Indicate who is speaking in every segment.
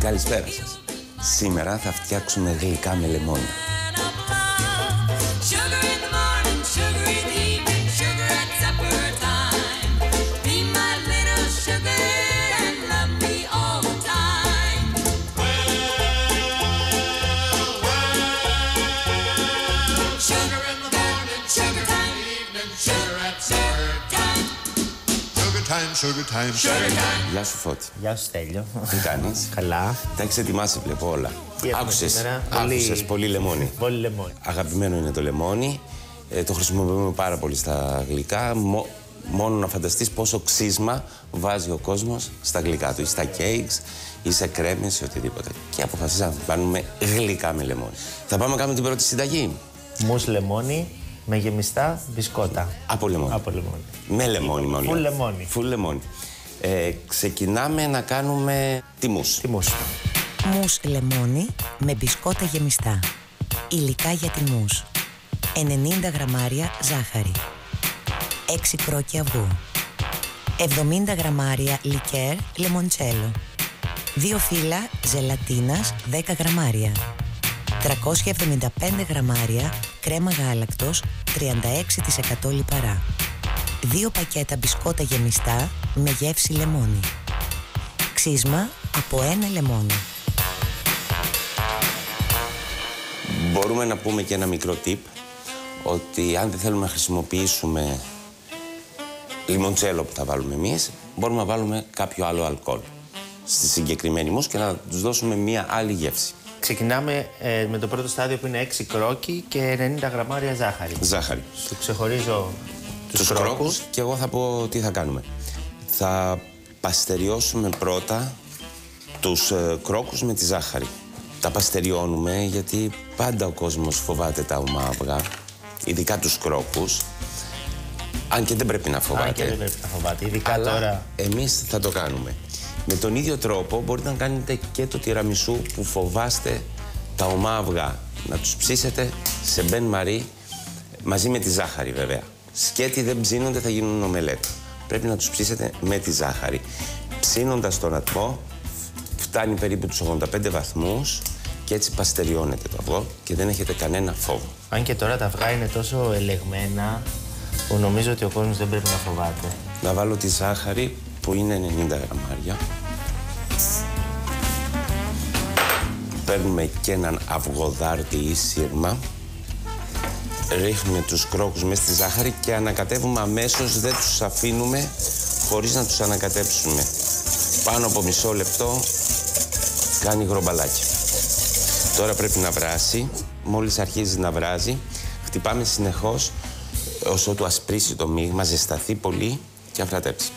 Speaker 1: Καλησπέρα σας. Σήμερα θα φτιάξουμε γλυκά με λεμόνι. Γεια σου Φώτη.
Speaker 2: Γεια σου Στέλιο.
Speaker 1: Τι κάνεις?
Speaker 2: Καλά.
Speaker 1: Τα έχεις ετοιμάσει βλέπω όλα. Άκουσες πολύ λεμόνι.
Speaker 2: Πολύ λεμόνι.
Speaker 1: Αγαπημένο είναι το λεμόνι. Το χρησιμοποιούμε πάρα πολύ στα γλυκά. Μόνο να φανταστείς πόσο ξύσμα βάζει ο κόσμος στα γλυκά του, ή στα κέικς, ή σε κρέμες, ή οτιδήποτε. Και αποφασίσαμε να κάνουμε γλυκά με λεμόνι. Θα πάμε να κάνουμε την πρώτη συνταγή.
Speaker 2: Μους λεμόνι με γεμιστά μπισκότα.
Speaker 1: Από λεμόνι.
Speaker 2: Από λεμόνι.
Speaker 1: Με λεμόνι μόνο.
Speaker 2: Φουλ λεμόνι.
Speaker 1: Φουλ λεμόνι. Ξεκινάμε να κάνουμε τη μους.
Speaker 2: Τι μους.
Speaker 3: Μους λεμόνι με μπισκότα γεμιστά. Υλικά για τη μους. 90 γραμμάρια ζάχαρη. 6 κρόκια αυγού. 70 γραμμάρια λικέρ λεμοντσέλο. 2 φύλλα ζελατίνας 10 γραμμάρια. 375 γραμμάρια κρέμα γάλακτος 36% λιπαρά. 2 πακέτα μπισκότα γεμιστά με γεύση λεμόνι. Ξύσμα από 1 λεμόνι.
Speaker 1: Μπορούμε να πούμε και ένα μικρό tip, ότι αν δεν θέλουμε να χρησιμοποιήσουμε λιμοντσέλο που θα βάλουμε εμείς, μπορούμε να βάλουμε κάποιο άλλο αλκοόλ στη συγκεκριμένη μους και να τους δώσουμε μία άλλη γεύση.
Speaker 2: Ξεκινάμε με το πρώτο στάδιο που είναι 6 κρόκι και 90 γραμμάρια ζάχαρη.
Speaker 1: Ζάχαρη.
Speaker 2: Σου ξεχωρίζω τους κρόκους.
Speaker 1: Και εγώ θα πω τι θα κάνουμε. Θα παστεριώσουμε πρώτα τους κρόκους με τη ζάχαρη. Τα παστεριώνουμε γιατί πάντα ο κόσμος φοβάται τα ομά αυγά, ειδικά τους κρόκους. Αν και δεν πρέπει να φοβάται.
Speaker 2: Αν και δεν πρέπει να φοβάται, ειδικά
Speaker 1: αλλά
Speaker 2: τώρα.
Speaker 1: εμείς θα το κάνουμε. Με τον ίδιο τρόπο μπορείτε να κάνετε και το τιραμισού που φοβάστε τα ομά αυγά. Να τους ψήσετε σε μπεν μαρί μαζί με τη ζάχαρη βέβαια. Σκέτη δεν ψήνονται, θα γίνουν ομελέτα. Πρέπει να τους ψήσετε με τη ζάχαρη. Ψήνοντας τον ατμό, φτάνει περίπου τους 85 βαθμούς και έτσι παστεριώνεται το αυγό και δεν έχετε κανένα φόβο.
Speaker 2: Αν και τώρα τα αυγά είναι τόσο ελεγμένα που νομίζω ότι ο κόσμος δεν πρέπει να φοβάται.
Speaker 1: Να βάλω τη ζάχαρη που είναι 90 γραμμάρια. Παίρνουμε και έναν αυγοδάρτη ή σύρμα. Ρίχνουμε τους κρόκους μέσα στη ζάχαρη και ανακατεύουμε αμέσως, δεν τους αφήνουμε χωρίς να τους ανακατέψουμε. Πάνω από μισό λεπτό κάνει γρομπαλάκια. Τώρα πρέπει να βράσει. Μόλις αρχίζει να βράζει, χτυπάμε συνεχώς όσο του ασπρίσει το μείγμα, ζεσταθεί πολύ και αφρατέψει.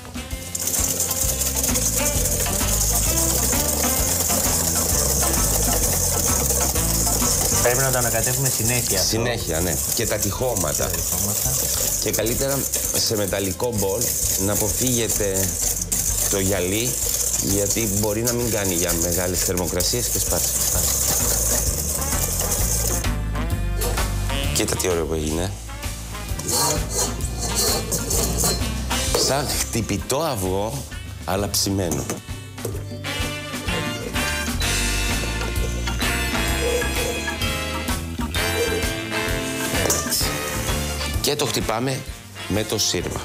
Speaker 2: Πρέπει να το ανακατεύουμε συνέχεια.
Speaker 1: Συνέχεια, ναι. Και τα τυχώματα. Και καλύτερα σε μεταλλικό μπολ να αποφύγετε το γυαλί, γιατί μπορεί να μην κάνει για μεγάλες θερμοκρασίες και σπάσει. Κοίτα τι ωραίο που έγινε. Σαν χτυπητό αυγό, αλλά ψημένο. Και το χτυπάμε με το σύρμα.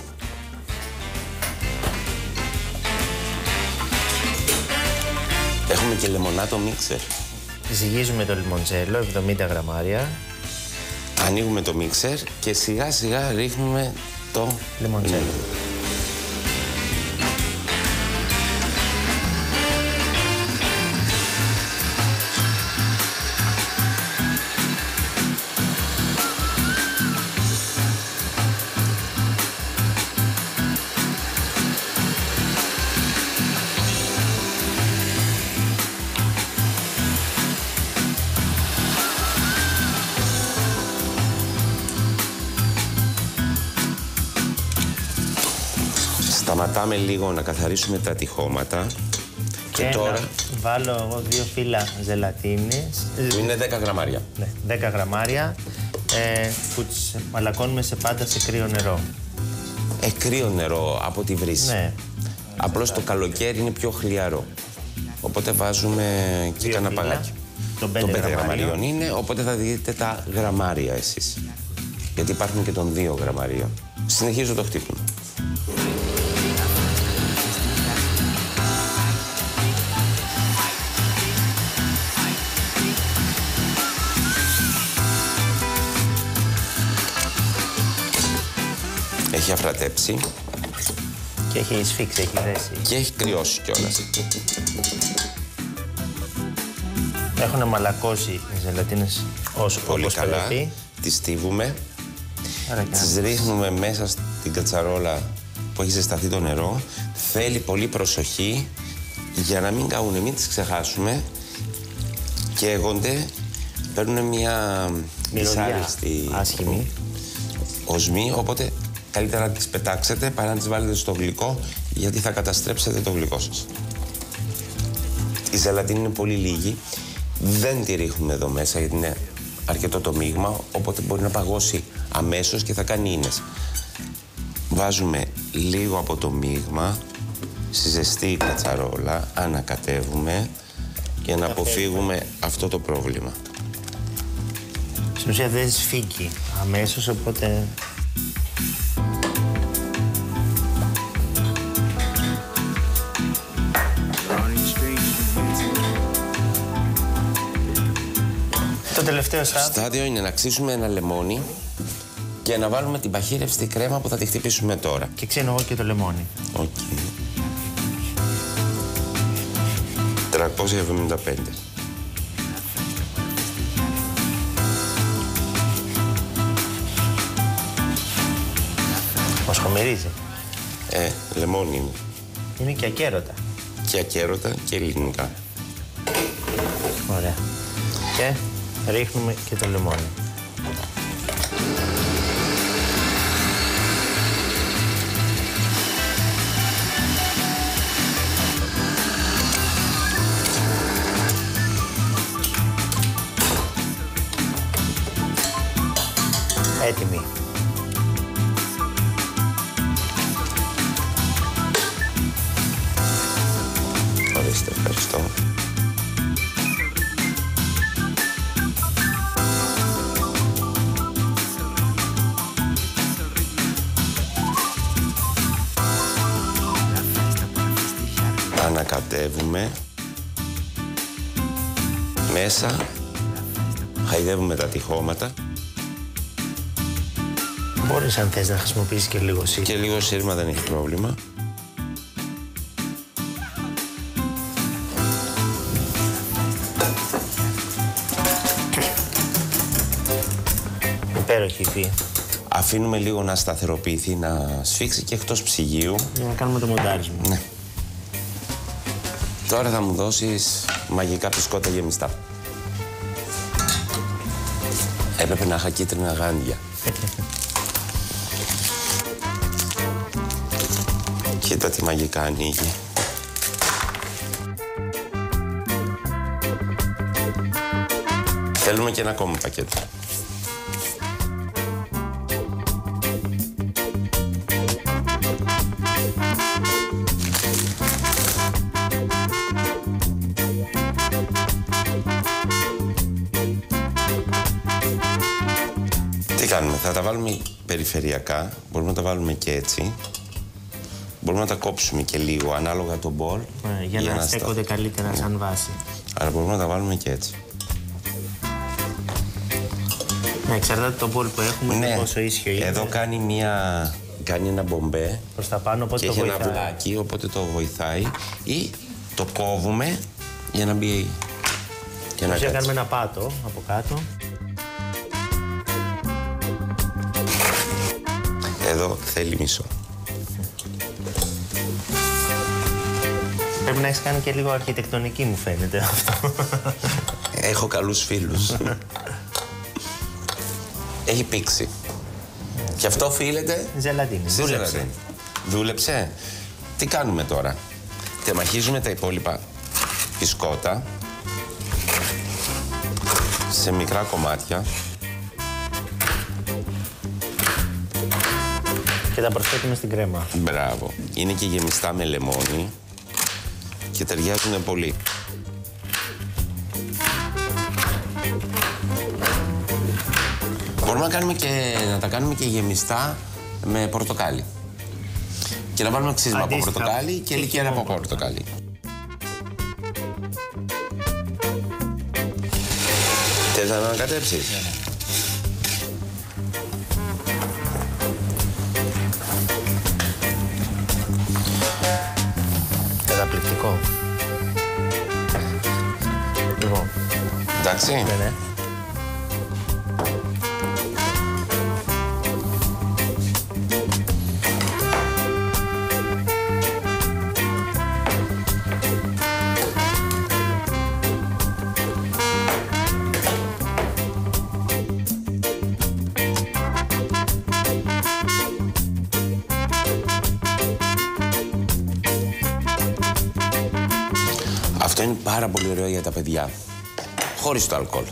Speaker 1: Έχουμε και λεμονάτο μίξερ.
Speaker 2: Ζυγίζουμε το λιμοντσέλο, 70 γραμμάρια.
Speaker 1: Ανοίγουμε το μίξερ και σιγά σιγά ρίχνουμε το
Speaker 2: λιμοντσέλο.
Speaker 1: Σταματάμε λίγο να καθαρίσουμε τα τυχώματα. Και τώρα
Speaker 2: να βάλω εγώ 2 φύλλα ζελατίνης.
Speaker 1: Που είναι 10 γραμμάρια.
Speaker 2: Ναι, 10 γραμμάρια που τις μαλακώνουμε σε πάντα σε κρύο νερό.
Speaker 1: Κρύο νερό από τη βρύση.
Speaker 2: Ναι.
Speaker 1: Απλώς το καλοκαίρι είναι πιο χλιαρό. οπότε βάζουμε και κανένα παγάκι.
Speaker 2: Το 5
Speaker 1: γραμμαρίων είναι, οπότε θα δείτε τα γραμμάρια εσείς. Γιατί υπάρχουν και των 2 γραμμαρίων. Συνεχίζω το χτύπημα. Έχει αφρατέψει.
Speaker 2: Και έχει σφίξει, έχει δέσει.
Speaker 1: Και έχει κρυώσει κιόλας.
Speaker 2: Έχουν μαλακώσει οι ζελατίνες όσο
Speaker 1: πολύ καλά.
Speaker 2: Πρέπει.
Speaker 1: Τις στίβουμε. Τις ρίχνουμε μέσα στην κατσαρόλα που έχει ζεσταθεί το νερό. Θέλει πολύ προσοχή για να μην καούνε, μην τις ξεχάσουμε. Καίγονται, παίρνουν μια δυσάρεστη
Speaker 2: άσχημη
Speaker 1: οσμή, οπότε καλύτερα να τις πετάξετε παρά να τις βάλετε στο γλυκό, γιατί θα καταστρέψετε το γλυκό σας. Η ζελατίνη είναι πολύ λίγη. Δεν τη ρίχνουμε εδώ μέσα γιατί είναι αρκετό το μείγμα, οπότε μπορεί να παγώσει αμέσως και θα κάνει ίνες. Βάζουμε λίγο από το μείγμα στη ζεστή κατσαρόλα, ανακατεύουμε για να αποφύγουμε αυτό το πρόβλημα.
Speaker 2: Στην ουσία δεν σφίγγει αμέσως, οπότε... Το τελευταίο
Speaker 1: στάδιο είναι να ξύσουμε ένα λεμόνι και να βάλουμε την παχύρευστη κρέμα που θα τη χτυπήσουμε τώρα.
Speaker 2: Και ξύνω εγώ και το λεμόνι.
Speaker 1: Οκ. 375.
Speaker 2: Μας χωμερίζει.
Speaker 1: Λεμόνι είναι.
Speaker 2: Είναι και ακέρωτα.
Speaker 1: Και ακέρωτα και ελληνικά.
Speaker 2: Ωραία. Και ρίχνουμε και το λεμόνι. Έτοιμη.
Speaker 1: Ορίστε, ευχαριστώ. Ανακατεύουμε. Μέσα χαϊδεύουμε τα τυχώματα.
Speaker 2: Μπορείς αν θες να χρησιμοποιήσεις και λίγο σύρμα.
Speaker 1: Και λίγο σύρμα, δεν έχει πρόβλημα.
Speaker 2: Υπέροχη υφή.
Speaker 1: Αφήνουμε λίγο να σταθεροποιηθεί, να σφίξει και εκτός ψυγείου.
Speaker 2: Για να κάνουμε το μοντάρισμα.
Speaker 1: Ναι. Τώρα θα μου δώσεις μαγικά μπισκότα γεμιστά. Έπρεπε να είχα κίτρινα γάντια. Κοίτα τι μαγικά ανοίγει. Θέλουμε και ένα ακόμα πακέτο. Τι κάνουμε, θα τα βάλουμε περιφερειακά, μπορούμε να τα βάλουμε και έτσι. Μπορούμε να τα κόψουμε και λίγο, ανάλογα το μπολ.
Speaker 2: Για να στέκονται καλύτερα σαν βάση.
Speaker 1: Άρα μπορούμε να τα βάλουμε και έτσι.
Speaker 2: Ναι, εξαρτάται το μπολ που έχουμε και πόσο ίσιο είναι.
Speaker 1: Εδώ κάνει ένα μπομπέ.
Speaker 2: Προς τα πάνω, οπότε
Speaker 1: και
Speaker 2: το βοηθάει.
Speaker 1: έχει ένα βλάκι, οπότε το βοηθάει. Ή το κόβουμε για να μπει και να
Speaker 2: κάνουμε ένα πάτο από κάτω.
Speaker 1: Εδώ θέλει μισό.
Speaker 2: Πρέπει να έχεις κάνει και λίγο αρχιτεκτονική, μου φαίνεται αυτό.
Speaker 1: Έχω καλούς φίλους. Έχει πήξει. Και αυτό οφείλεται...
Speaker 2: Ζελατίνη.
Speaker 1: Δούλεψε. Δούλεψε. Τι κάνουμε τώρα. Τεμαχίζουμε τα υπόλοιπα μπισκότα σε μικρά κομμάτια.
Speaker 2: Και τα προσθέτουμε στην κρέμα.
Speaker 1: Μπράβο. Είναι και γεμιστά με λεμόνι. και ταιριάζουν πολύ. Μπορούμε να τα κάνουμε και γεμιστά με πορτοκάλι. Και να βάλουμε ξύσμα από πορτοκάλι και λικέρα από πορτοκάλι. Θες να ανακατέψεις?
Speaker 2: Καταπληκτικό. Λοιπόν.
Speaker 1: Εντάξει.
Speaker 2: Ναι.
Speaker 1: Αυτό είναι πάρα πολύ ωραίο για τα παιδιά. Χωρίς το αλκοόλ.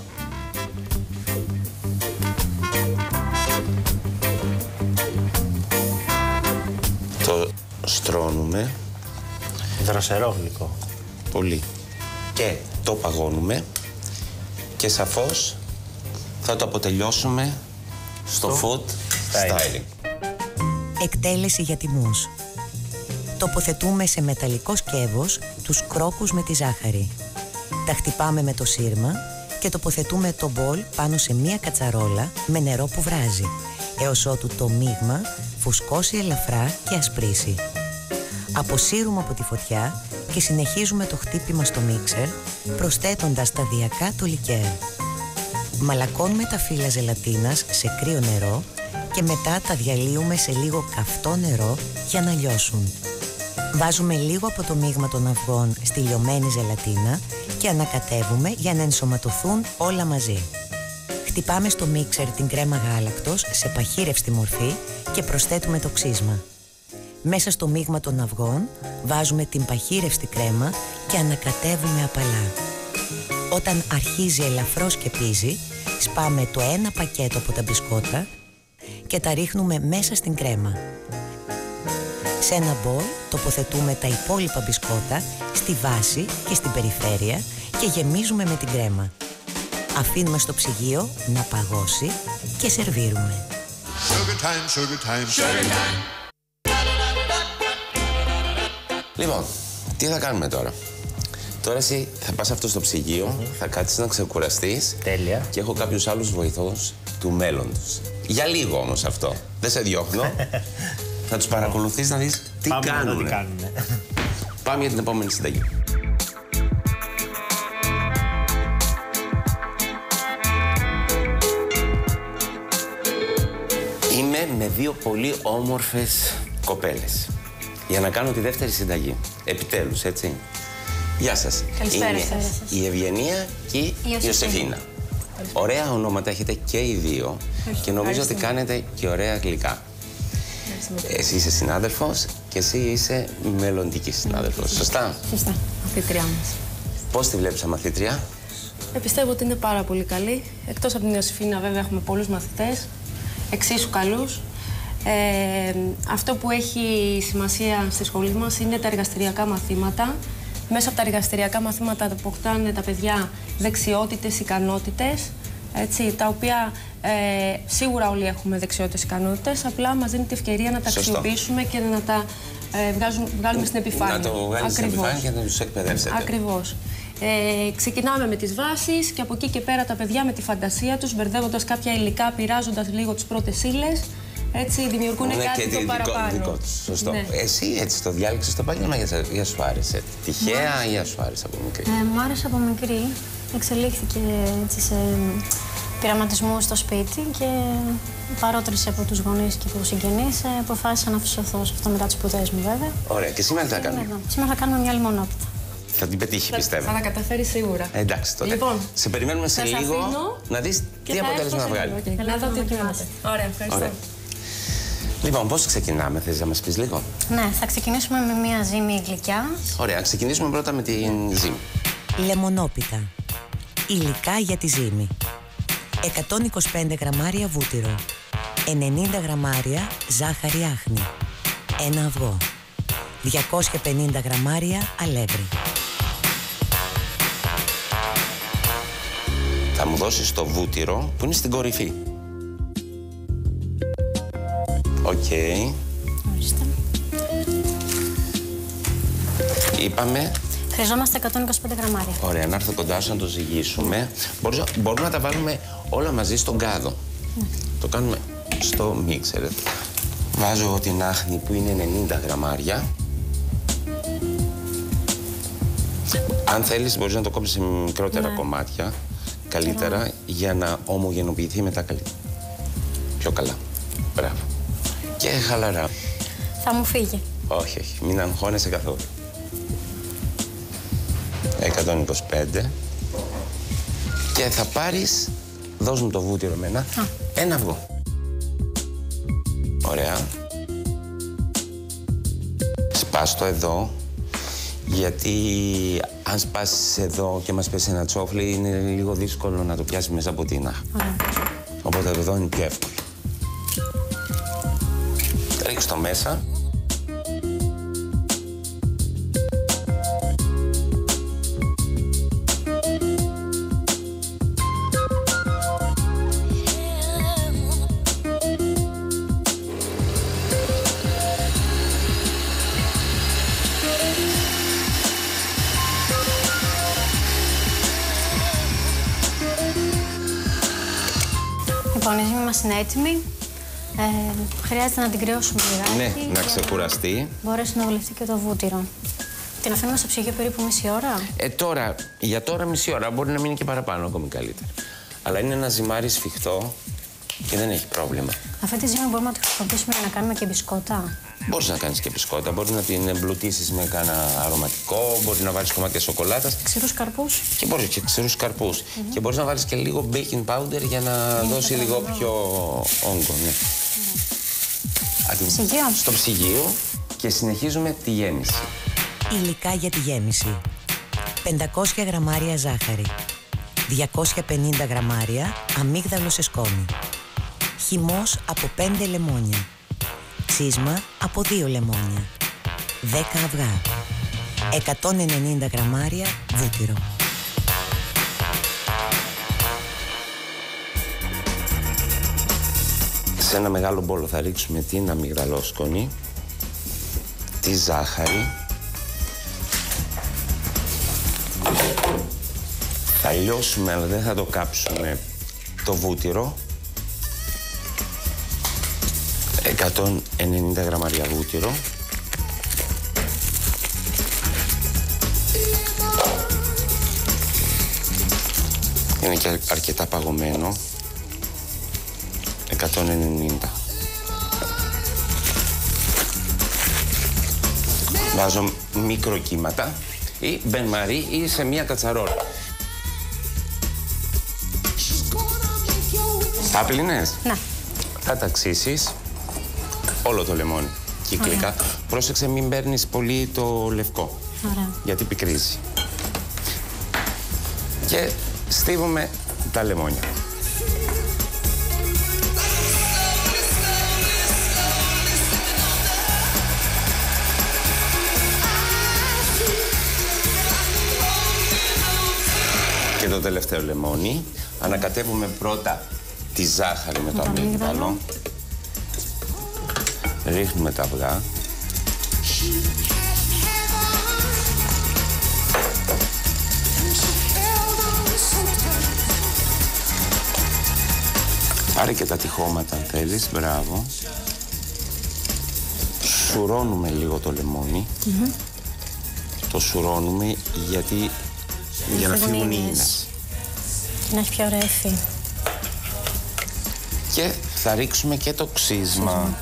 Speaker 1: Το στρώνουμε.
Speaker 2: Δροσερό γλυκό.
Speaker 1: Πολύ. Και το παγώνουμε. Και σαφώς θα το αποτελειώσουμε στο food styling.
Speaker 3: Εκτέλεση για τιμούς. Τοποθετούμε σε μεταλλικό σκεύος τους κρόκους με τη ζάχαρη. Τα χτυπάμε με το σύρμα και τοποθετούμε το μπολ πάνω σε μία κατσαρόλα με νερό που βράζει, έως ότου το μείγμα φουσκώσει ελαφρά και ασπρίσει. Αποσύρουμε από τη φωτιά και συνεχίζουμε το χτύπημα στο μίξερ, προσθέτοντας σταδιακά το λικέρ. Μαλακώνουμε τα φύλλα ζελατίνας σε κρύο νερό και μετά τα διαλύουμε σε λίγο καυτό νερό για να λιώσουν. Βάζουμε λίγο από το μείγμα των αυγών στη λιωμένη ζελατίνα και ανακατεύουμε για να ενσωματωθούν όλα μαζί. Χτυπάμε στο μίξερ την κρέμα γάλακτος σε παχύρευστη μορφή και προσθέτουμε το ξύσμα. Μέσα στο μείγμα των αυγών βάζουμε την παχύρευστη κρέμα και ανακατεύουμε απαλά. Όταν αρχίζει ελαφρώς και πίζει, σπάμε το ένα πακέτο από τα μπισκότα και τα ρίχνουμε μέσα στην κρέμα. Σε ένα μπολ τοποθετούμε τα υπόλοιπα μπισκότα στη βάση και στην περιφέρεια και γεμίζουμε με την κρέμα. Αφήνουμε στο ψυγείο να παγώσει και σερβίρουμε.
Speaker 4: Sugar time, sugar time, sugar time.
Speaker 1: Λοιπόν, τι θα κάνουμε τώρα? Τώρα εσύ θα πας αυτό στο ψυγείο, θα κάτσεις να ξεκουραστείς.
Speaker 2: Τέλεια.
Speaker 1: Και έχω κάποιους άλλους βοηθούς του μέλλοντος. Για λίγο όμως αυτό. Δεν σε διώχνω. Θα τους παρακολουθείς να δεις τι κάνουν. Πάμε για την επόμενη συνταγή. Είμαι με δύο πολύ όμορφες κοπέλες για να κάνω τη δεύτερη συνταγή. Επιτέλους, έτσι. Γεια σας.
Speaker 5: Καλησπέρα σας.
Speaker 1: Η Ευγενία και η Ιωσεφίνα. Ωραία ονόματα έχετε και οι δύο και νομίζω ότι κάνετε και ωραία γλυκά. Εσύ είσαι συνάδελφος και εσύ είσαι μελλοντική συνάδελφος. Σωστά.
Speaker 5: Σωστά. Μαθήτριά μας.
Speaker 1: Πώς τη βλέπεις σαν μαθήτρια?
Speaker 5: Πιστεύω ότι είναι πάρα πολύ καλή. Εκτός από την Ιωσεφίνα, βέβαια, έχουμε πολλούς μαθητές, εξίσου καλούς. Αυτό που έχει σημασία στη σχολή μας είναι τα εργαστηριακά μαθήματα. Μέσα από τα εργαστηριακά μαθήματα αποκτάνε τα παιδιά δεξιότητες, ικανότητες, έτσι, τα οποία σίγουρα όλοι έχουμε δεξιότητες, ικανότητες, απλά μας δίνει την ευκαιρία να τα αξιοποιήσουμε και να τα βγάλουμε στην επιφάνεια.
Speaker 1: Να το βγάλεις στην επιφάνεια και να τους εκπαιδεύσετε.
Speaker 5: Ακριβώς. Ξεκινάμε με τις βάσεις και από εκεί και πέρα τα παιδιά με τη φαντασία τους, μπερδεύοντας κάποια υλικά, πειράζοντας λίγο τις πρώτες ύλες, έτσι δημιουργούν κάτι το παραπάνω.
Speaker 1: Δικό τους. Σωστό.
Speaker 5: Ναι.
Speaker 1: Εσύ έτσι το διάλεξες το επάγγελμα για σου άρεσε? Τυχαία ή σου άρεσε από μικρή?
Speaker 6: Μου άρεσε από μικρή. Εξελίχθηκε έτσι σε πειραματισμού στο σπίτι και παρότριση από τους γονείς και τους συγγενείς αποφάσισα να αφισωθώ σε αυτό μετά τις σπουδές μου, βέβαια.
Speaker 1: Ωραία. Και σήμερα τι θα κάνουμε?
Speaker 6: Σήμερα θα κάνουμε μια λιμονόπιτα.
Speaker 1: Θα την πετύχει, πιστεύω.
Speaker 5: Θα τα καταφέρει σίγουρα.
Speaker 1: Εντάξει, τότε.
Speaker 5: Λοιπόν,
Speaker 1: σε περιμένουμε σε λίγο να δεις τι αποτέλεσμα θα βγάλει.
Speaker 5: Να δω τι δοκιμάστε. Ωραία, ευχαριστώ.
Speaker 1: Ωραία. Λοιπόν, πώς ξεκινάμε, θες να μας πεις λίγο?
Speaker 6: Ναι, θα ξεκινήσουμε με μια ζύμη γλυκιά.
Speaker 1: Ωραία, ξεκινήσουμε πρώτα με την ζύμη.
Speaker 3: Λεμονόπιτα. Υλικά για τη ζύμη. 125 γραμμάρια βούτυρο. 90 γραμμάρια ζάχαρη άχνη. Ένα αυγό. 250 γραμμάρια αλεύρι.
Speaker 1: Θα μου δώσεις το βούτυρο που είναι στην κορυφή. Οκ.
Speaker 6: Ορίστε.
Speaker 1: Είπαμε.
Speaker 6: Χρειαζόμαστε 125 γραμμάρια.
Speaker 1: Ωραία, να έρθω κοντά σου να το ζυγίσουμε. Μπορούμε να τα βάλουμε όλα μαζί στον κάδο. Το κάνουμε στο μίξερ. Βάζω εγώ την άχνη που είναι 90 γραμμάρια. Αν θέλεις μπορείς να το κόψεις σε μικρότερα κομμάτια. Καλύτερα, για να ομογενοποιηθεί μετά καλύτερα. Πιο καλά. Μπράβο. Και χαλαρά.
Speaker 6: Θα μου φύγει.
Speaker 1: Όχι, όχι. Μην αγχώνεσαι καθόλου. 125. Και θα πάρεις, δώσ' μου το βούτυρο εμένα, ένα αυγό. Ωραία. Σπάς το εδώ, γιατί αν σπάσεις εδώ και μας πέσει ένα τσόφλι, είναι λίγο δύσκολο να το πιάσεις μέσα από την άχ. Οπότε εδώ είναι πιο εύκολο. Ρίξ' το μέσα.
Speaker 6: Λοιπόν, η ζύμη μας είναι έτοιμη. Χρειάζεται να την κρυώσουμε λιγάκι.
Speaker 1: Ναι, να ξεκουραστεί.
Speaker 6: Μπορέσει να βολευτεί και το βούτυρο. Την αφήνουμε στο ψυγείο περίπου μισή ώρα.
Speaker 1: Για τώρα μισή ώρα, μπορεί να μείνει και παραπάνω, ακόμη καλύτερα. Αλλά είναι ένα ζυμάρι σφιχτό και δεν έχει πρόβλημα.
Speaker 6: Αυτή τη ζύμη μπορούμε να τη χρησιμοποιήσουμε για να κάνουμε και μπισκότα.
Speaker 1: Μπορείς να κάνεις και μπισκότα, μπορείς να την εμπλουτίσεις με κάνα αρωματικό, μπορείς να βάλεις κομμάτια σοκολάτας.
Speaker 6: Ξηρούς καρπούς.
Speaker 1: Και μπορείς και ξηρούς καρπούς. Και μπορείς να βάλεις και λίγο baking powder για να δώσει λίγο πιο όγκο. Ναι. Στο ψυγείο και συνεχίζουμε τη γέμιση.
Speaker 3: Υλικά για τη γέμιση. 500 γραμμάρια ζάχαρη. 250 γραμμάρια αμύγδαλο σε σκόνη. Χυμός από 5 λεμόνια. Ξύσμα από 2 λεμόνια. 10 αυγά. 190 γραμμάρια βούτυρο.
Speaker 1: Σε ένα μεγάλο μπόλο θα ρίξουμε την αμυγδαλόσκονη, τη ζάχαρη. Θα λιώσουμε, αλλά δεν θα το κάψουμε, το βούτυρο. 190 γραμμάρια βούτυρο. Είναι και αρκετά παγωμένο. 190. Βάζω μικροκύματα ή μπεν μαρί ή σε μία κατσαρόλα. Τα πλύνες?
Speaker 6: Ναι.
Speaker 1: Θα ταξίσεις όλο το λεμόνι κύκλικα. Πρόσεξε μην παίρνεις πολύ το λευκό.
Speaker 6: Ωραία.
Speaker 1: Γιατί πικρίζει. Και στίβουμε τα λεμόνια. Και το τελευταίο λεμόνι. Ανακατεύουμε πρώτα τη ζάχαρη με το αμύγδαλο. Ρίχνουμε τα αυγά. Πάρε και τα τυχώματα αν θέλεις, μπράβο. Σουρώνουμε λίγο το λεμόνι. Το σουρώνουμε γιατί για να φύγουν οι ίνες.
Speaker 6: Και να έχει πιο ωραία υφή.
Speaker 1: Και θα ρίξουμε και το ξύσμα.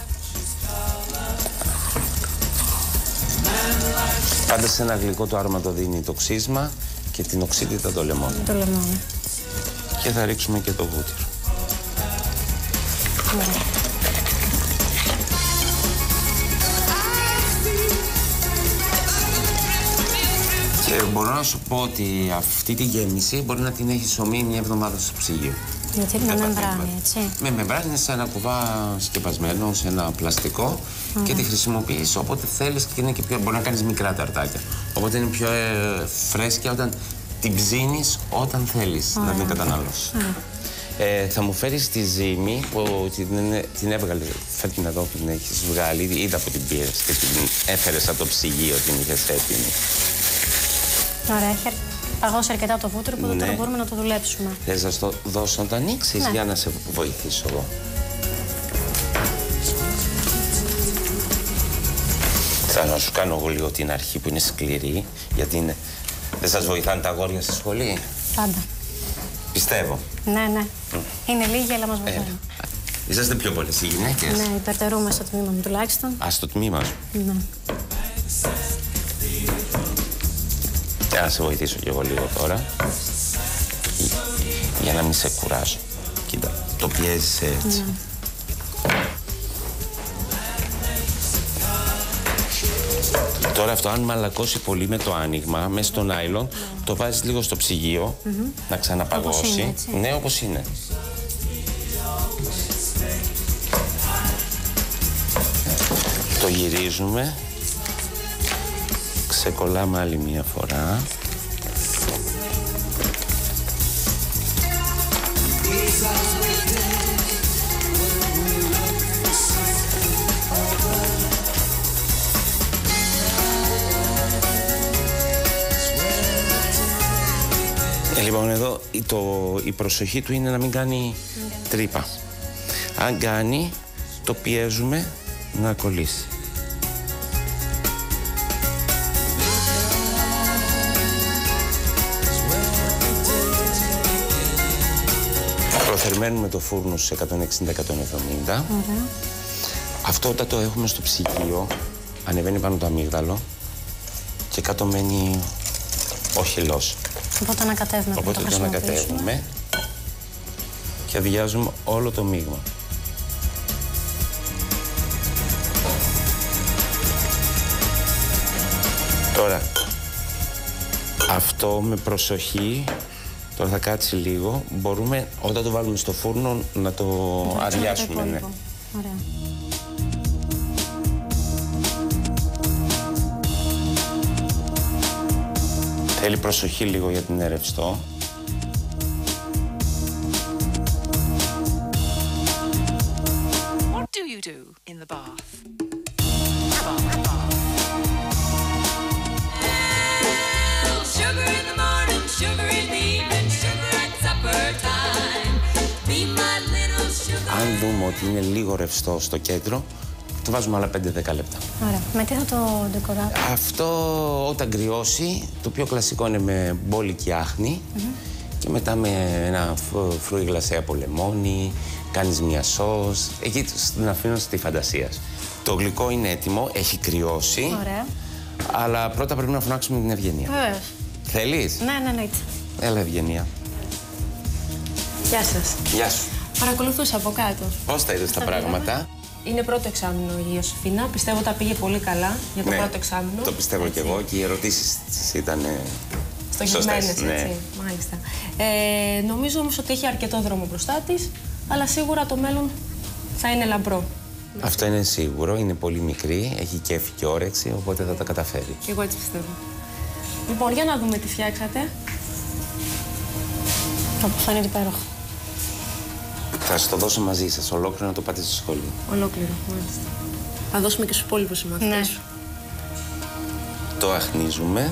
Speaker 1: Πάντα σε ένα γλυκό το άρωμα το δίνει το ξύσμα και την οξύτητα το λεμόνι.
Speaker 6: Το λεμόνι.
Speaker 1: Και θα ρίξουμε και το βούτυρο. Και μπορώ να σου πω ότι αυτή τη γέμιση μπορεί να την έχεις ομοίη μια εβδομάδα στο ψυγείο.
Speaker 6: Γιατί είναι μεμβράνη, έτσι.
Speaker 1: Με μεμβράνη είναι σε ένα κουβά σκεπασμένο, σε ένα πλαστικό και τη χρησιμοποιείς όποτε θέλεις και είναι και πιο... μπορεί να κάνεις μικρά ταρτάκια. Οπότε είναι πιο φρέσκια όταν Την ψήνεις όταν θέλεις να την καταναλώσεις. Θα μου φέρεις τη ζύμη που την έβγαλε, φέρ' την εδώ που την έχεις βγάλει, είδα που την πήρες και την έφερες από το ψυγείο, την είχες έτοιμη.
Speaker 6: Ωραία, έχει παγώσει αρκετά το βούτυρο που τώρα μπορούμε να το δουλέψουμε.
Speaker 1: Θες να το δώσω να το ανοίξεις για να σε βοηθήσω εγώ. Θα σου κάνω εγώ λίγο την αρχή που είναι σκληρή, γιατί δεν σας βοηθάνε τα αγόρια στη σχολή.
Speaker 6: Πάντα.
Speaker 1: Πιστεύω.
Speaker 6: Ναι. Είναι λίγοι, αλλά μας βοηθάνε.
Speaker 1: Είσαστε πιο πολλές οι γυναίκες.
Speaker 6: Ναι, υπερτερούμε στο τμήμα μου τουλάχιστον.
Speaker 1: Α, στο τμήμα σου.
Speaker 6: Ναι.
Speaker 1: Να σε βοηθήσω κι εγώ λίγο τώρα. Για να μην σε κουράσω. Κοίτα, το πιέζεις έτσι.
Speaker 6: Ναι.
Speaker 1: Τώρα αυτό, αν μαλακώσει πολύ με το άνοιγμα, μέσα στο νάιλον, το βάζεις λίγο στο ψυγείο, να ξαναπαγώσει.
Speaker 6: Όπως είναι, έτσι.
Speaker 1: Ναι, όπως είναι. Το γυρίζουμε. Ξεκολλάμε άλλη μία φορά. Λοιπόν, εδώ η προσοχή του είναι να μην κάνει τρύπα. Αν κάνει, το πιέζουμε να κολλήσει. Προθερμαίνουμε το φούρνο στους 160-170. Αυτό όταν το έχουμε στο ψυγείο, ανεβαίνει πάνω το αμύγδαλο και κάτω μένει ο χυλός.
Speaker 6: Οπότε ανακατεύουμε.
Speaker 1: Οπότε το ανακατεύουμε και αδειάζουμε όλο το μείγμα. Τώρα, αυτό με προσοχή, τώρα θα κάτσει λίγο, μπορούμε όταν το βάλουμε στο φούρνο να το αδειάσουμε. Ναι.
Speaker 6: Ωραία.
Speaker 1: Θέλει προσοχή λίγο γιατί είναι ρευστό.
Speaker 7: What do you do in the bath? Sugar in the morning, sugar in the evening, sugar at supper time. Be my little sugar.
Speaker 1: Αν δούμε ότι είναι λίγο ρευστό στο κέντρο, το βάζουμε άλλα 5-10 λεπτά.
Speaker 6: Ωραία. Με τι θα το ντεκοράρω?
Speaker 1: Αυτό όταν κρυώσει, το πιο κλασικό είναι με μπόλικη άχνη και μετά με ένα φρούι γλασέ από λεμόνι, κάνεις μια σως, εκεί την αφήνω στη φαντασία σου. Το γλυκό είναι έτοιμο, έχει κρυώσει,
Speaker 6: Ωραία.
Speaker 1: αλλά πρώτα πρέπει να φωνάξουμε την Ευγενία.
Speaker 6: Βεβαίως.
Speaker 1: Θέλεις?
Speaker 6: Ναι.
Speaker 1: Έλα, Ευγενία.
Speaker 5: Γεια σας.
Speaker 1: Γεια σου.
Speaker 5: Παρακολουθούσα από κάτω.
Speaker 1: Πώς τα είδες τα πράγματα?
Speaker 5: Είναι πρώτο εξάμηνο η Ιωσήφινα. Πιστεύω τα πήγε πολύ καλά για το πρώτο εξάμηνο.
Speaker 1: Το πιστεύω κι εγώ και οι ερωτήσεις της ήταν
Speaker 5: στοχευμένες,
Speaker 1: σωστές.
Speaker 5: έτσι. Μάλιστα. Νομίζω όμως ότι έχει αρκετό δρόμο μπροστά της, αλλά σίγουρα το μέλλον θα είναι λαμπρό.
Speaker 1: Αυτό είναι σίγουρο, είναι πολύ μικρή, έχει κέφι και όρεξη, οπότε θα τα καταφέρει.
Speaker 5: Και εγώ έτσι πιστεύω. Λοιπόν, για να δούμε τι φτιάξατε.
Speaker 6: Όπου φαίνεται υπέροχο.
Speaker 1: Θα σας το δώσω μαζί σας, ολόκληρο να το πάτε στη σχολή.
Speaker 5: Ολόκληρο, μάλιστα. Θα δώσουμε και στους υπόλοιπους μαθητές
Speaker 6: Ναι.
Speaker 5: σου.
Speaker 1: Το αχνίζουμε.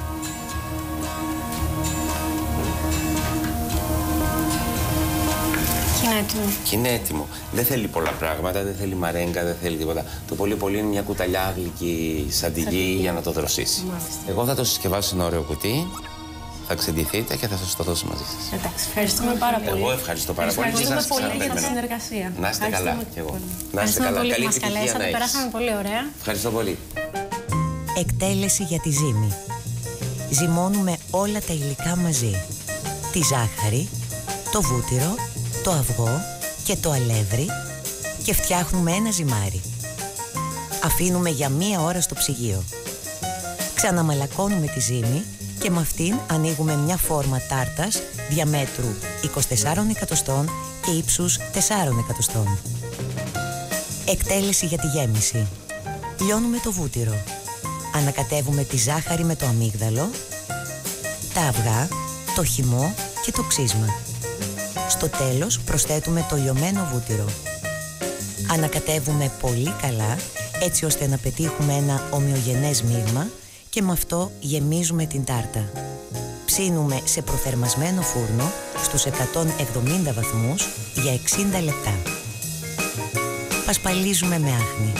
Speaker 6: Και είναι έτοιμο.
Speaker 1: Και είναι έτοιμο. Δεν θέλει πολλά πράγματα, δεν θέλει μαρέγκα, δεν θέλει τίποτα. Το πολύ πολύ είναι μια κουταλιά γλυκή σαντιγί για να το δροσίσει.
Speaker 5: Μάλιστα.
Speaker 1: Εγώ θα το συσκευάσω σε ένα ωραίο κουτί, θα ξεντηθείτε και θα σας το δώσω μαζί σας.
Speaker 5: Εντάξει, ευχαριστούμε πάρα πολύ.
Speaker 1: Εγώ ευχαριστώ πάρα πολύ.
Speaker 5: Ευχαριστούμε
Speaker 1: Σας
Speaker 5: πολύ για τη
Speaker 1: ξαναπeriμένω.
Speaker 5: συνεργασία.
Speaker 1: Να είστε καλά
Speaker 5: Ευχαριστούμε
Speaker 1: κι εγώ.
Speaker 5: πολύ.
Speaker 1: Να είστε
Speaker 6: Ευχαριστούμε
Speaker 1: καλά.
Speaker 6: πολύ που
Speaker 1: Καλή
Speaker 6: μας
Speaker 1: επιτυχία να
Speaker 6: καλέσατε.
Speaker 1: έχεις.
Speaker 6: Περάσαμε πολύ ωραία.
Speaker 1: Ευχαριστώ πολύ.
Speaker 3: Εκτέλεση για τη ζύμη. Ζυμώνουμε όλα τα υλικά μαζί. Τη ζάχαρη, το βούτυρο, το αυγό και το αλεύρι και φτιάχνουμε ένα ζυμάρι. Αφήνουμε για 1 ώρα στο ψυγείο. Ξαναμαλακώνουμε τη ζύμη και με αυτήν ανοίγουμε μια φόρμα τάρτας διαμέτρου 24 εκατοστών και ύψους 4 εκατοστών. Εκτέλεση για τη γέμιση. Λιώνουμε το βούτυρο. Ανακατεύουμε τη ζάχαρη με το αμύγδαλο. τα αυγά, το χυμό και το ξύσμα. Στο τέλος προσθέτουμε το λιωμένο βούτυρο. Ανακατεύουμε πολύ καλά, έτσι ώστε να πετύχουμε ένα ομοιογενές μείγμα και με αυτό γεμίζουμε την τάρτα. Ψήνουμε σε προθερμασμένο φούρνο στους 170 βαθμούς για 60 λεπτά. Πασπαλίζουμε με άχνη.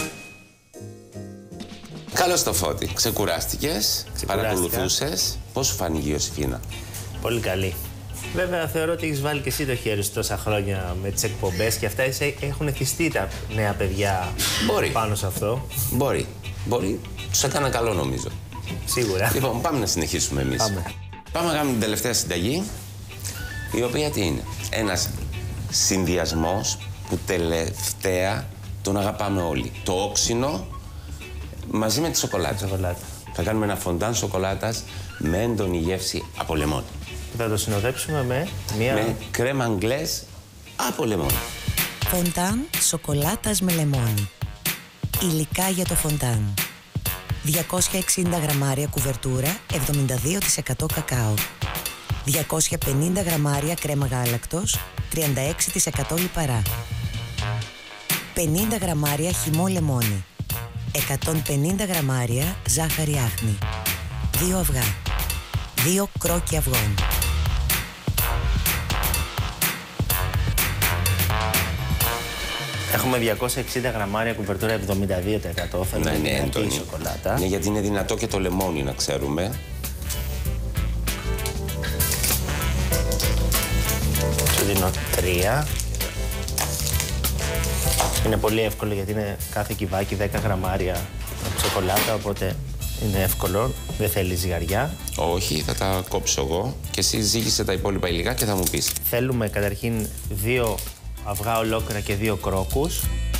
Speaker 1: Καλώς το Φώτη. Ξεκουράστηκες, παρακολουθούσες. Πώς σου φάνηκε η Ιωσήφινα?
Speaker 2: Πολύ καλή. Βέβαια, θεωρώ ότι έχεις βάλει και εσύ το χέρι σου τόσα χρόνια με τις εκπομπές και αυτά έχουν εθιστεί τα νέα παιδιά πάνω σε αυτό.
Speaker 1: Μπορεί. Τους έκανα καλό νομίζω.
Speaker 2: Σίγουρα.
Speaker 1: Λοιπόν, πάμε να συνεχίσουμε εμείς. Πάμε να κάνουμε την τελευταία συνταγή, η οποία τι είναι? Ένας συνδυασμός που τελευταία τον αγαπάμε όλοι. Το όξινο μαζί με τη σοκολάτα. Θα κάνουμε ένα φοντάν σοκολάτας με έντονη γεύση από λεμόνι.
Speaker 2: Θα το συνοδέψουμε με
Speaker 1: κρέμα αγγλές από λεμόνι.
Speaker 3: Φοντάν σοκολάτας με λεμόνι. Υλικά για το φοντάν: 260 γραμμάρια κουβερτούρα 72% κακάο, 250 γραμμάρια κρέμα γάλακτος 36% λιπαρά, 50 γραμμάρια χυμό λεμόνι, 150 γραμμάρια ζάχαρη άχνη, 2 αυγά, 2 κρόκι αυγών.
Speaker 2: Έχουμε 260 γραμμάρια κουβερτούρα 72%. Θέλουμε
Speaker 1: να είναι έντονη
Speaker 2: σοκολάτα.
Speaker 1: Ναι, γιατί είναι δυνατό και το λεμόνι, να ξέρουμε.
Speaker 2: Σου δίνω 3. Είναι πολύ εύκολο γιατί είναι κάθε κυβάκι 10 γραμμάρια σοκολάτα, οπότε είναι εύκολο, δεν θέλει ζυγαριά.
Speaker 1: Όχι, θα τα κόψω εγώ και εσύ ζύγισε τα υπόλοιπα υλικά και θα μου πεις.
Speaker 2: Θέλουμε καταρχήν 2 αυγά ολόκληρα και 2 κρόκους.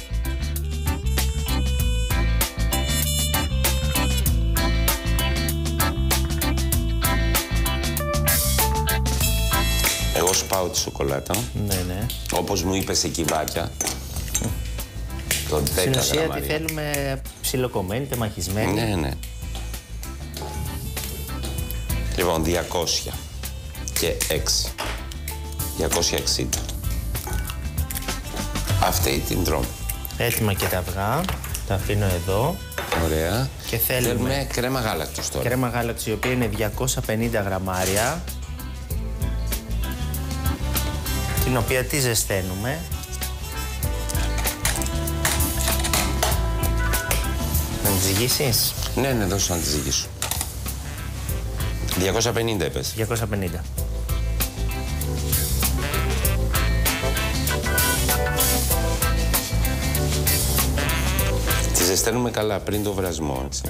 Speaker 1: Εγώ σπάω τη σοκολάτα.
Speaker 2: Ναι.
Speaker 1: Όπως μου είπες σε κυβάκια. Το 10
Speaker 2: στην ουσία
Speaker 1: γραμμάρια.
Speaker 2: τη θέλουμε ψιλοκομμένη, τεμαχισμένη.
Speaker 1: Ναι. Λοιπόν, 200 και 6. 260. Αυτή την τρώμε.
Speaker 2: Έτοιμα και τα αυγά. Τα αφήνω εδώ.
Speaker 1: Ωραία.
Speaker 2: Και θέλουμε
Speaker 1: κρέμα γάλακτος τώρα.
Speaker 2: Κρέμα γάλακτος, η οποία είναι 250 γραμμάρια. Την οποία τη ζεσταίνουμε. Να τη ζυγίσεις.
Speaker 1: Ναι, δώσω να τη ζυγίσω. 250 είπες.
Speaker 2: 250.
Speaker 1: Τη ζεσταίνουμε καλά πριν το βρασμό, έτσι.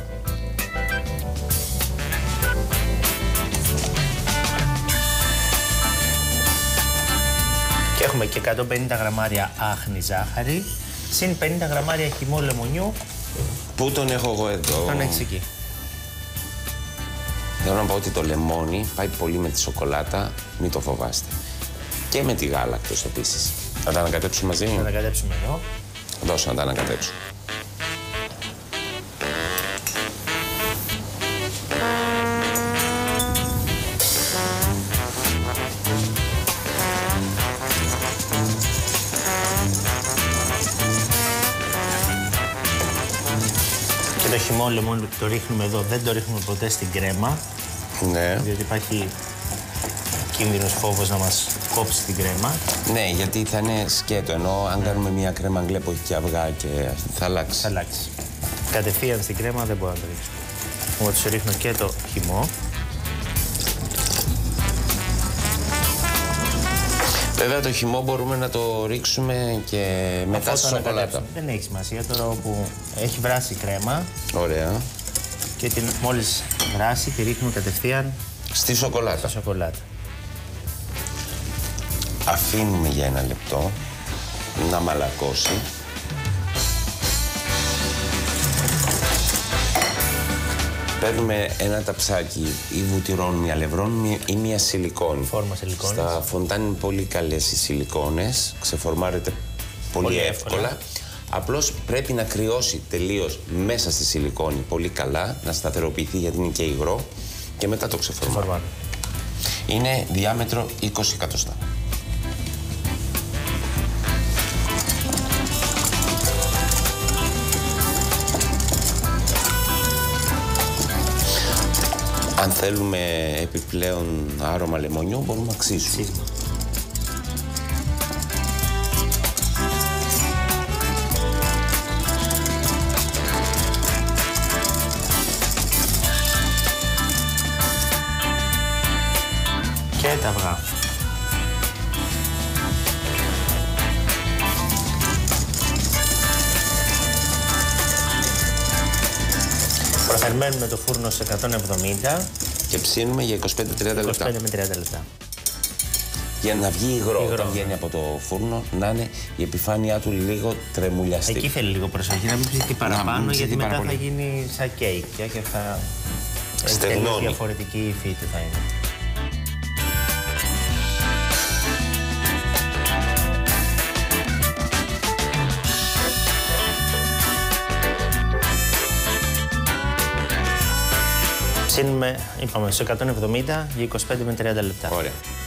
Speaker 2: Και έχουμε και 150 γραμμάρια άχνη ζάχαρη, συν 50 γραμμάρια χυμό λεμονιού.
Speaker 1: Πού τον έχω εγώ εδώ?
Speaker 2: Τον έχεις εκεί.
Speaker 1: Θέλω να πω ότι το λεμόνι πάει πολύ με τη σοκολάτα, μην το φοβάστε. Και με τη γάλακτος επίσης. Θα τα ανακατέψουμε μαζί.
Speaker 2: Θα τα ανακατέψουμε εδώ.
Speaker 1: Δώσω να τα ανακατέψω.
Speaker 2: Και το χυμό λεμόνι που το ρίχνουμε εδώ δεν το ρίχνουμε ποτέ στην κρέμα.
Speaker 1: Ναι.
Speaker 2: Διότι υπάρχει κίνδυνος, φόβος να μας κόψει την κρέμα.
Speaker 1: Ναι, γιατί θα είναι σκέτο, ενώ αν κάνουμε μια κρέμα αγγλέ που έχει και αυγά και θα αλλάξει.
Speaker 2: Θα αλλάξει. Κατευθείαν στην κρέμα δεν μπορώ να το ρίξω. Εγώ τους ρίχνω και το χυμό.
Speaker 1: Βέβαια το χυμό μπορούμε να το ρίξουμε και μετά στη σοκολάτα.
Speaker 2: Δεν έχει σημασία τώρα όπου έχει βράσει η κρέμα.
Speaker 1: Ωραία.
Speaker 2: Και μόλις βράσει τη ρίχνουμε κατευθείαν
Speaker 1: στη σοκολάτα. Αφήνουμε για 1 λεπτό να μαλακώσει. Παίρνουμε ένα ταψάκι ή βουτυρώνουμε, αλευρώνουμε ή μια σιλικόνη.
Speaker 2: Φόρμα σιλικόνης.
Speaker 1: Στα φοντάν είναι πολύ καλές οι σιλικόνες, ξεφορμάρεται πολύ εύκολα. Απλώς πρέπει να κρυώσει τελείως μέσα στη σιλικόνη πολύ καλά, να σταθεροποιηθεί γιατί είναι και υγρό και μετά το ξεφορμάρουμε. Είναι διάμετρο 20 εκατοστά. Αν θέλουμε επιπλέον άρωμα λεμονιού, μπορούμε να αξίσουμε.
Speaker 2: Και τα αυγά. Προθερμαίνουμε το φούρνο σε 170
Speaker 1: και ψήνουμε για 25-30 λεπτά.
Speaker 2: 25 με 30 λεπτά.
Speaker 1: Για να βγει υγρό. Όταν βγαίνει από το φούρνο, να είναι η επιφάνειά του λίγο τρεμουλιαστή.
Speaker 2: Εκεί θέλει λίγο προσοχή, να μην ψηθεί παραπάνω, γιατί μετά θα γίνει σαν κέικ και θα
Speaker 1: στεγνώνει.
Speaker 2: Διαφορετική υφή του θα είναι. Ψήνουμε, είπαμε, σε 170 για 25 με 30 λεπτά.
Speaker 1: Ωραία.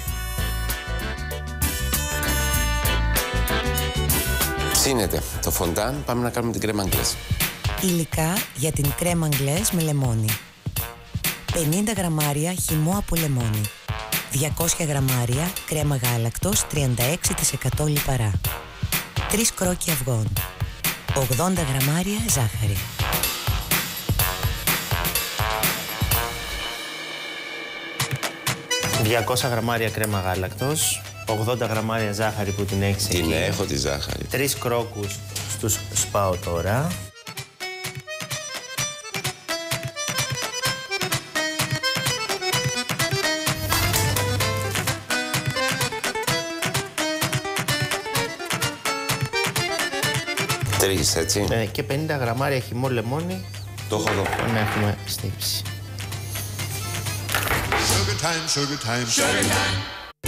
Speaker 1: Ψήνεται το φοντάν, πάμε να κάνουμε την κρέμα αγγλές.
Speaker 3: Υλικά για την κρέμα αγγλές με λεμόνι. 50 γραμμάρια χυμό από λεμόνι. 200 γραμμάρια κρέμα γάλακτος 36% λιπαρά. 3 κρόκκι αυγών. 80 γραμμάρια ζάχαρη. ...200 γραμμάρια κρέμα γάλακτος,
Speaker 2: 80 γραμμάρια ζάχαρη που την έχεις εκεί.
Speaker 1: Την έχω τη ζάχαρη.
Speaker 2: 3 κρόκκους τους σπάω τώρα.
Speaker 1: Τρεις, έτσι.
Speaker 2: Και 50 γραμμάρια χυμό λεμόνι.
Speaker 1: Το έχω εδώ.
Speaker 2: Τον έχουμε στύψει.
Speaker 4: Sugar time, sugar time, sugar time.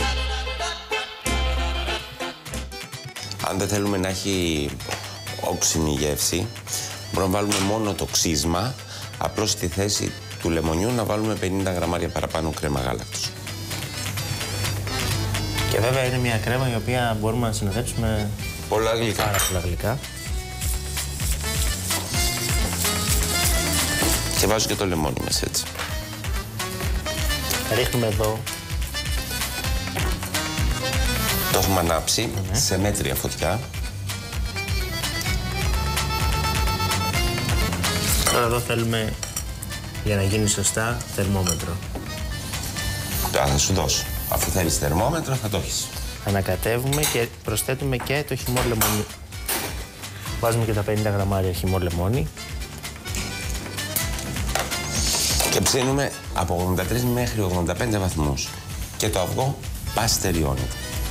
Speaker 1: Αν δεν θέλουμε να έχει όξινη γεύση, μπορούμε να βάλουμε μόνο το ξύσμα, απλώς στη θέση του λεμονιού να βάλουμε 50 γραμμάρια παραπάνω κρέμα γάλακτος.
Speaker 2: Και βέβαια είναι μια κρέμα η οποία μπορούμε να συνοδέψουμε
Speaker 1: πολλά γλυκά.
Speaker 2: Πάρα πολλά γλυκά.
Speaker 1: Και βάζω και το λεμόνι μέσα, έτσι.
Speaker 2: Ρίχνουμε εδώ.
Speaker 1: Το έχουμε ανάψει σε μέτρια φωτιά.
Speaker 2: Τώρα εδώ θέλουμε, για να γίνει σωστά, θερμόμετρο.
Speaker 1: Θα σου δώσω. Αφού θέλεις θερμόμετρο, θα το έχεις.
Speaker 2: Ανακατεύουμε και προσθέτουμε και το χυμό λεμόνι. Βάζουμε και τα 50 γραμμάρια χυμό λεμόνι.
Speaker 1: Και ψήνουμε από 83 μέχρι 85 βαθμούς. Και το αυγό παστεριώνεται.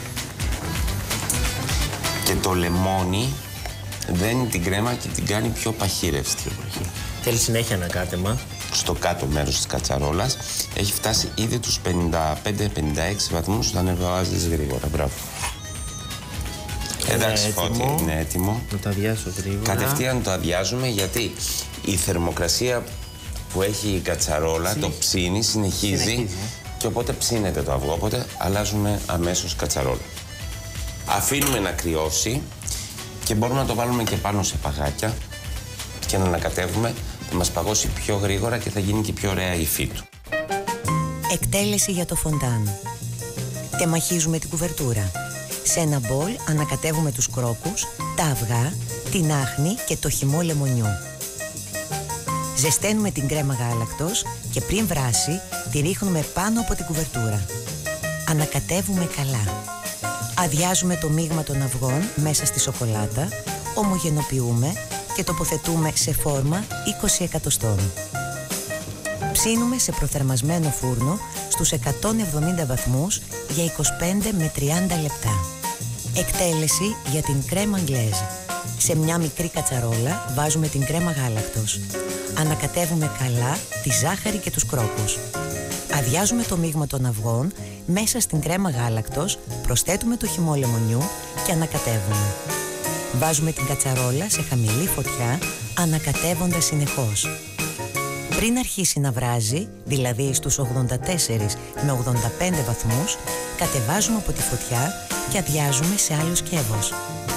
Speaker 1: Και το λεμόνι δένει την κρέμα και την κάνει πιο παχύρευστη.
Speaker 2: Θέλει συνέχεια ανακάτεμα.
Speaker 1: Στο κάτω μέρος της κατσαρόλας έχει φτάσει ήδη τους 55-56 βαθμούς, θα ανεβάζεις γρήγορα. Μπράβο. Εντάξει, Φώτη, είναι έτοιμο.
Speaker 2: Να το αδειάσω γρήγορα.
Speaker 1: Κατευθείαν το αδειάζουμε, γιατί η θερμοκρασία που έχει η κατσαρόλα, το ψήνει, συνεχίζει. Και οπότε ψήνεται το αυγό, οπότε αλλάζουμε αμέσως κατσαρόλα. Αφήνουμε να κρυώσει και μπορούμε να το βάλουμε και πάνω σε παγάκια και να ανακατεύουμε. Θα μας παγώσει πιο γρήγορα και θα γίνει και πιο ωραία η υφή του.
Speaker 3: Εκτέλεση για το φοντάν. Τεμαχίζουμε την κουβερτούρα. Σε ένα μπολ ανακατεύουμε τους κρόκκους, τα αυγά, την άχνη και το χυμό λεμονιού. Ζεσταίνουμε την κρέμα γάλακτος και πριν βράσει τη ρίχνουμε πάνω από την κουβερτούρα. Ανακατεύουμε καλά. Αδειάζουμε το μείγμα των αυγών μέσα στη σοκολάτα, ομογενοποιούμε και τοποθετούμε σε φόρμα 20 εκατοστών. Ψήνουμε σε προθερμασμένο φούρνο στους 170 βαθμούς για 25 με 30 λεπτά. Εκτέλεση για την κρέμα αγγλέζ. Σε μια μικρή κατσαρόλα βάζουμε την κρέμα γάλακτος. Ανακατεύουμε καλά τη ζάχαρη και τους κρόκκους. Αδειάζουμε το μείγμα των αυγών μέσα στην κρέμα γάλακτος, προσθέτουμε το χυμό λεμονιού και ανακατεύουμε. Βάζουμε την κατσαρόλα σε χαμηλή φωτιά, ανακατεύοντας συνεχώς. Πριν αρχίσει να βράζει, δηλαδή στους 84 με 85 βαθμούς, κατεβάζουμε από τη φωτιά και αδειάζουμε σε άλλο σκεύος.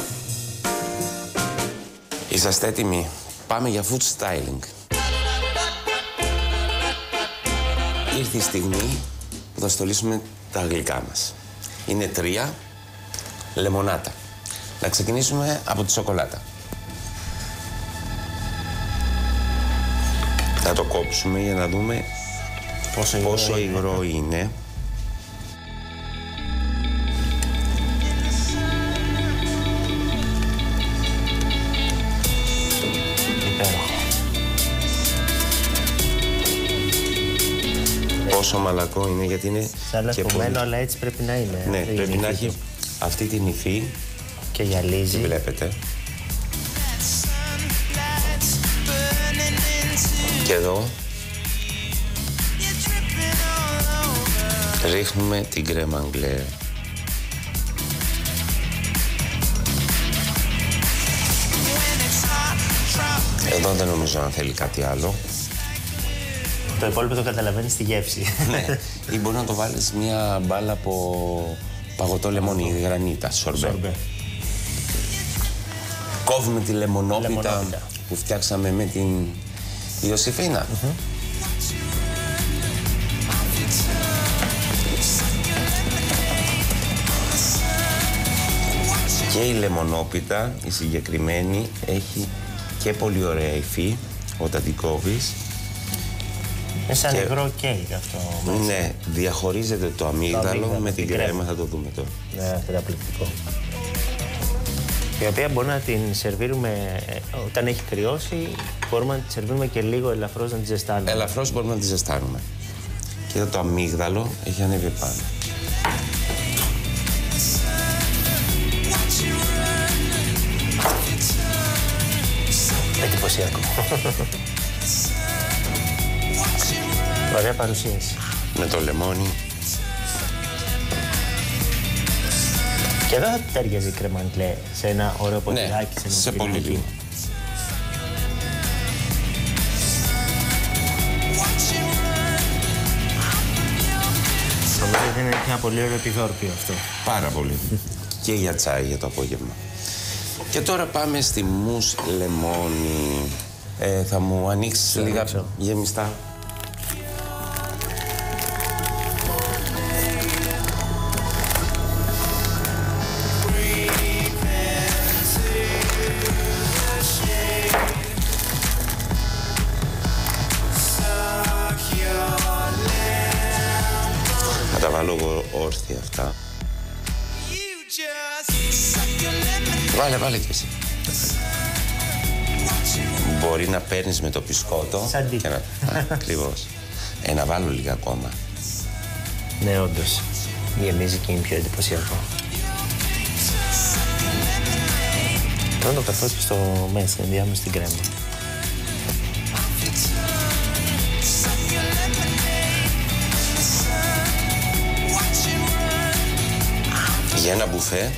Speaker 1: Είσαστε έτοιμοι? Πάμε για food styling. Ήρθε η στιγμή που θα στολίσουμε τα γλυκά μας. Είναι 3 λεμονάτα. Να ξεκινήσουμε από τη σοκολάτα. Θα το κόψουμε για να δούμε πόσο υγρό είναι. Πόσο μαλακό είναι, γιατί είναι
Speaker 2: σαν
Speaker 1: και
Speaker 2: λασπωμένο,
Speaker 1: πολύ...
Speaker 2: αλλά έτσι πρέπει να είναι.
Speaker 1: Ναι, πρέπει να έχει αυτή την υφή.
Speaker 2: Και γυαλίζει.
Speaker 1: Τη βλέπετε. Και εδώ ρίχνουμε την κρέμα αγγλέ. Εδώ δεν νομίζω να θέλει κάτι άλλο.
Speaker 2: Το υπόλοιπο το καταλαβαίνεις στη γεύση.
Speaker 1: Ναι, ή μπορεί να το βάλεις μια μπάλα από παγωτό λεμόνι, γρανίτα, σορμπέ. Κόβουμε τη λεμονόπιτα που φτιάξαμε με την Ιωσήφινα. Και η λεμονόπιτα, η συγκεκριμένη, έχει και πολύ ωραία υφή όταν την κόβεις.
Speaker 2: Είναι σαν υγρό κέικ αυτό.
Speaker 1: Ναι, διαχωρίζεται το αμύγδαλο με την κρέμα, θα το δούμε τώρα.
Speaker 2: Ναι, καταπληκτικό. Η οποία μπορεί να την σερβίρουμε όταν έχει κρυώσει, μπορούμε να τη σερβίρουμε και λίγο ελαφρώς να τη ζεστάνουμε.
Speaker 1: Ελαφρώς μπορούμε να τη ζεστάνουμε. Και εδώ το αμύγδαλο έχει ανέβει πάνω.
Speaker 2: Εντυπωσιακό. Ωραία παρουσίαση.
Speaker 1: Με το λεμόνι.
Speaker 2: Και εδώ θα τέριαζε η κρέμα αγγλέ σε ένα ωραίο ποτηράκι.
Speaker 1: Ναι, σε πολύ λίγο.
Speaker 2: Νομίζω είναι ένα πολύ ωραίο επιδόρπιο αυτό.
Speaker 1: Πάρα πολύ. Και για τσάι για το απόγευμα. Και τώρα πάμε στη μους λεμόνι. Θα μου ανοίξεις λίγα γεμιστά. Θα τα βάλω εγώ όρθια αυτά. Βάλε και εσύ. Μπορεί να παίρνεις με το πισκότο.
Speaker 2: Σαν
Speaker 1: και να... Ακριβώς. Να βάλω λίγα ακόμα.
Speaker 2: Ναι, όντως. Γεμίζει και είναι πιο εντυπωσιακό. Τώρα το καθώς και στο μέσα, ενδιάμεσα στην κρέμα.
Speaker 1: Για ένα μπουφέ.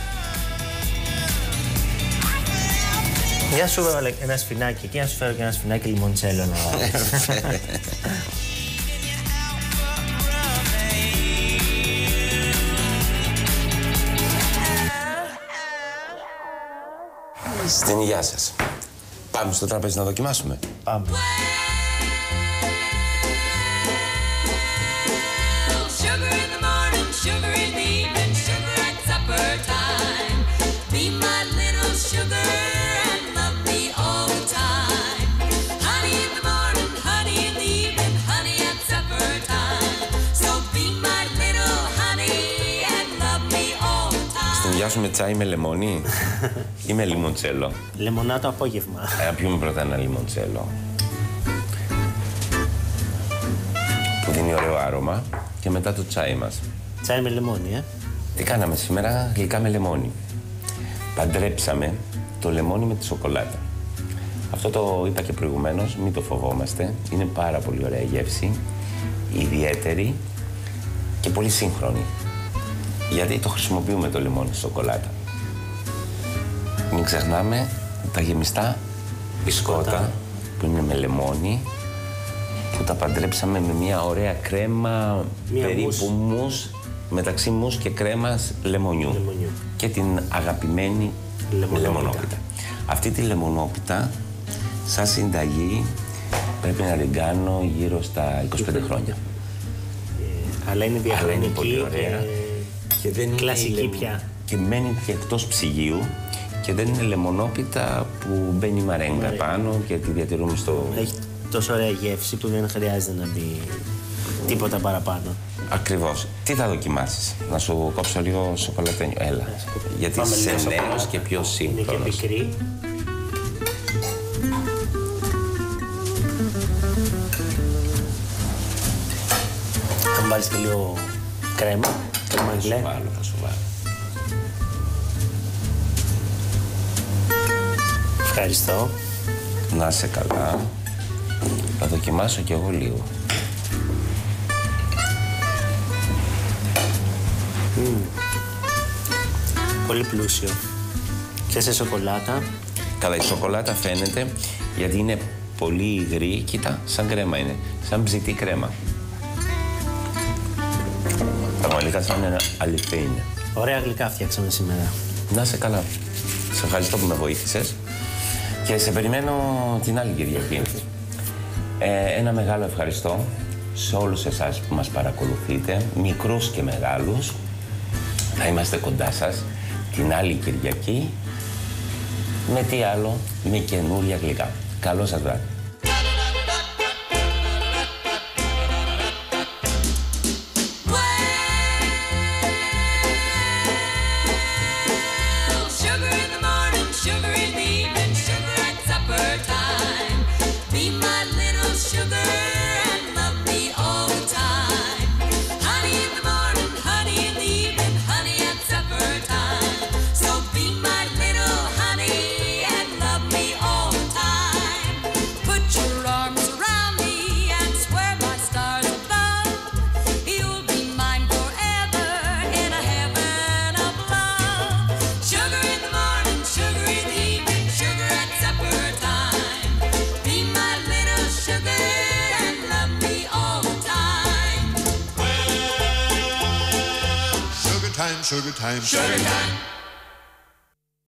Speaker 2: Για σου έβαλε ένα σφινάκι και να σου φέρω και ένα σφινάκι λιμοντσέλο να βάλεις.
Speaker 1: Στην υγεία σας. Πάμε στο τραπέζι να δοκιμάσουμε.
Speaker 2: Πάμε.
Speaker 1: Γεια σου με τσάι με λεμόνι ή με λιμοντσέλο.
Speaker 2: Λεμονά το απόγευμα.
Speaker 1: Να πιούμε πρώτα ένα λιμοντσέλο. Που δίνει ωραίο άρωμα και μετά το τσάι μας.
Speaker 2: Τσάι με λεμόνι,
Speaker 1: Τι κάναμε σήμερα? Γλυκά με λεμόνι. Παντρέψαμε το λεμόνι με τη σοκολάτα. Αυτό το είπα και προηγουμένως, μην το φοβόμαστε. Είναι πάρα πολύ ωραία γεύση, ιδιαίτερη και πολύ σύγχρονη. Γιατί το χρησιμοποιούμε το λεμόνι στη σοκολάτα. Μην ξεχνάμε τα γεμιστά μπισκότα που είναι με λεμόνι που τα παντρέψαμε με μια ωραία κρέμα, περίπου μους, μεταξύ μους και κρέμας λεμονιού. Και την αγαπημένη λεμονόπιτα. Αυτή τη λεμονόπιτα, σαν συνταγή, πρέπει να την κάνω γύρω στα 25 χρόνια.
Speaker 2: Αλλά είναι διαχρονική,
Speaker 1: πολύ ωραία. Και δεν
Speaker 2: κλασική
Speaker 1: είναι
Speaker 2: πια.
Speaker 1: Και μένει και εκτός ψυγείου και δεν είναι λεμονόπιτα που μπαίνει μαρέγκα πάνω και τη διατηρούμε στο...
Speaker 2: Έχει τόσο ωραία γεύση που δεν χρειάζεται να μπει τίποτα παραπάνω.
Speaker 1: Ακριβώς. Τι θα δοκιμάσεις? Να σου κόψω λίγο σοκολατένιο. Έλα. Γιατί είσαι νέος και πιο σύγχρονος.
Speaker 2: Είναι και πικρή. Θα μου βάλεις και λίγο κρέμα. Κρέμα αγγλέ.
Speaker 1: Θα σου βάλω.
Speaker 2: Ευχαριστώ.
Speaker 1: Να είσαι καλά. Θα δοκιμάσω κι εγώ λίγο.
Speaker 2: Πολύ πλούσιο. Και σε σοκολάτα.
Speaker 1: Καλά, η σοκολάτα φαίνεται γιατί είναι πολύ υγρή. Κοίτα, σαν κρέμα είναι. Σαν ψητή κρέμα. Πραγματικά σαν αληθινή.
Speaker 2: Ωραία γλυκά φτιάξαμε σήμερα.
Speaker 1: Να είσαι καλά. Σε ευχαριστώ που με βοήθησες. Και σε περιμένω την άλλη Κυριακή. Ένα μεγάλο ευχαριστώ σε όλους εσάς που μας παρακολουθείτε, μικρούς και μεγάλους. Θα είμαστε κοντά σας την άλλη Κυριακή. Με τι άλλο, με καινούρια γλυκά. Καλό σας βράδυ.
Speaker 4: Sugar time, sugar time, sugar time.